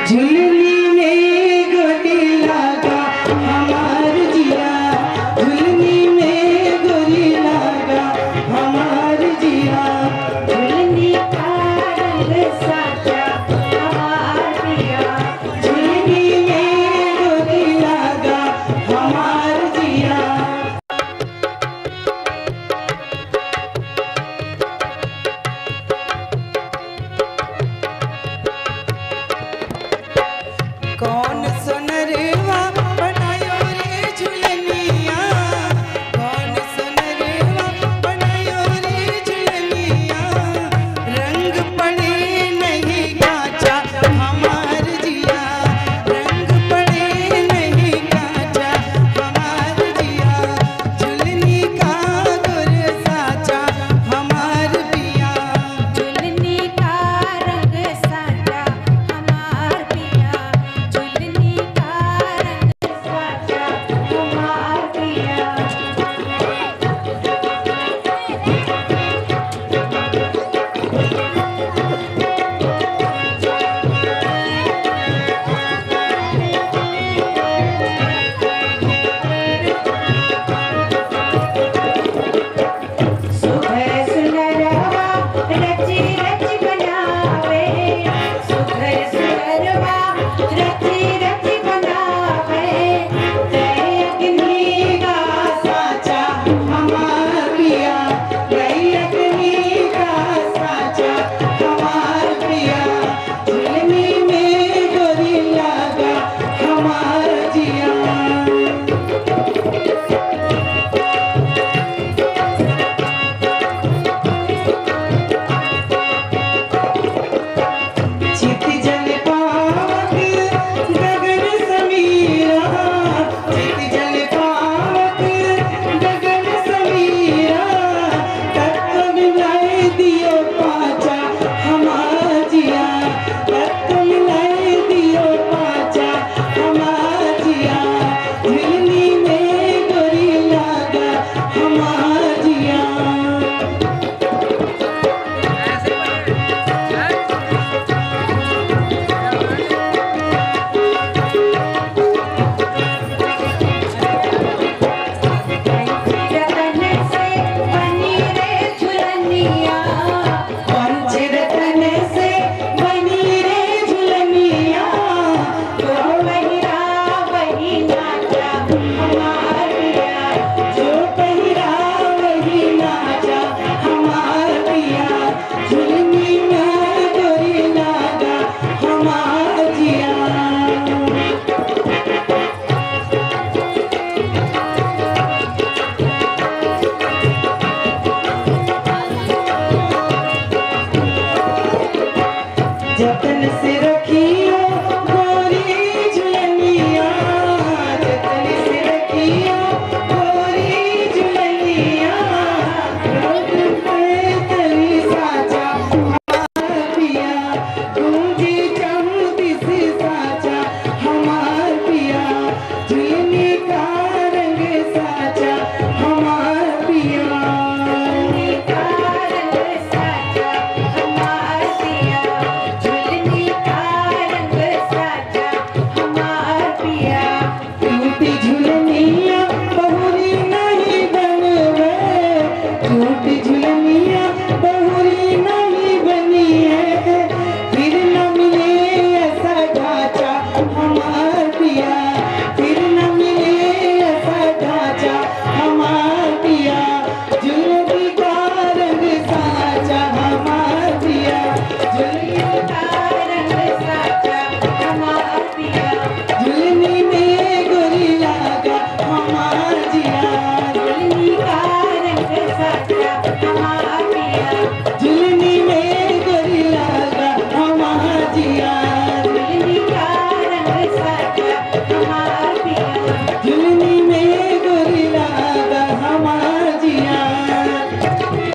झुलनी में गोली लगा हमार जिया, झुलनी में गोली लगा हमार जिया, झुलनी का रंग साजा हमार पिया, झुलनी में गोली लगा हमार जिया। कौन सोनरवा बनायो रे झुलनिया, कौन सोनरवा बनायो रे झुलनिया, रंग पड़े नहीं काचा हमार जिया, रंग पड़े नहीं काचा हमार जिया, झुलनी का गुर साचा हमार पिया, झुलनी का रंग साचा हमार पिया, झुलनी का रंग साचा हमार पिया।